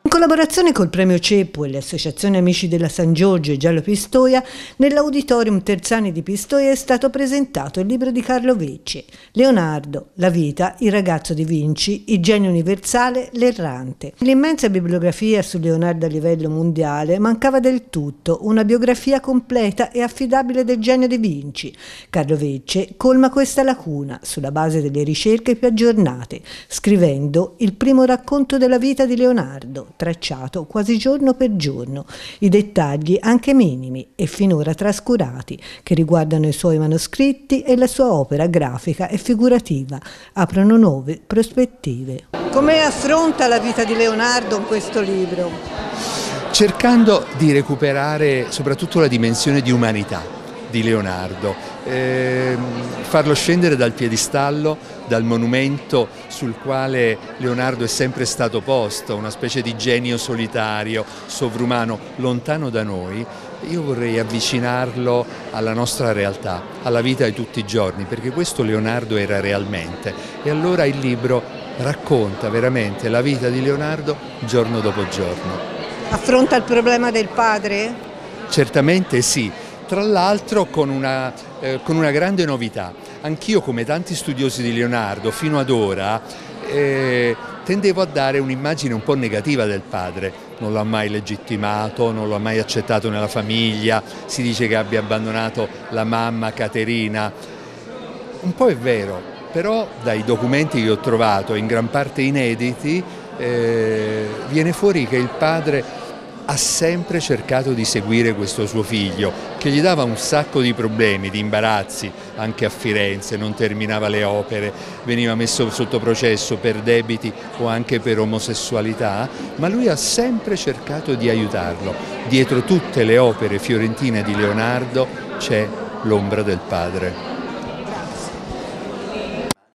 In collaborazione col Premio Ceppo e le associazioni Amici della San Giorgio e Giallo Pistoia, nell'Auditorium Terzani di Pistoia è stato presentato il libro di Carlo Vecci, Leonardo, la vita, il ragazzo di Vinci, il genio universale, l'errante. L'immensa bibliografia su Leonardo a livello mondiale mancava del tutto una biografia completa e affidabile del genio di Vinci. Carlo Vecci colma questa lacuna sulla base delle ricerche più aggiornate, scrivendo il primo racconto della vita di Leonardo, tracciato quasi giorno per giorno, i dettagli anche minimi e finora trascurati che riguardano i suoi manoscritti e la sua opera grafica e figurativa aprono nuove prospettive. Come affronta la vita di Leonardo in questo libro? Cercando di recuperare soprattutto la dimensione di umanità di Leonardo, farlo scendere dal piedistallo, dal monumento sul quale Leonardo è sempre stato posto, una specie di genio solitario, sovrumano, lontano da noi. Io vorrei avvicinarlo alla nostra realtà, alla vita di tutti i giorni, perché questo Leonardo era realmente. E allora il libro racconta veramente la vita di Leonardo giorno dopo giorno. Affronta il problema del padre? Certamente sì. Tra l'altro con una grande novità. Anch'io, come tanti studiosi di Leonardo, fino ad ora tendevo a dare un'immagine un po' negativa del padre. Non l'ha mai legittimato, non l'ha mai accettato nella famiglia, si dice che abbia abbandonato la mamma Caterina. Un po' è vero, però dai documenti che ho trovato, in gran parte inediti, viene fuori che il padre ha sempre cercato di seguire questo suo figlio, che gli dava un sacco di problemi, di imbarazzi, anche a Firenze, non terminava le opere, veniva messo sotto processo per debiti o anche per omosessualità, ma lui ha sempre cercato di aiutarlo. Dietro tutte le opere fiorentine di Leonardo c'è l'ombra del padre.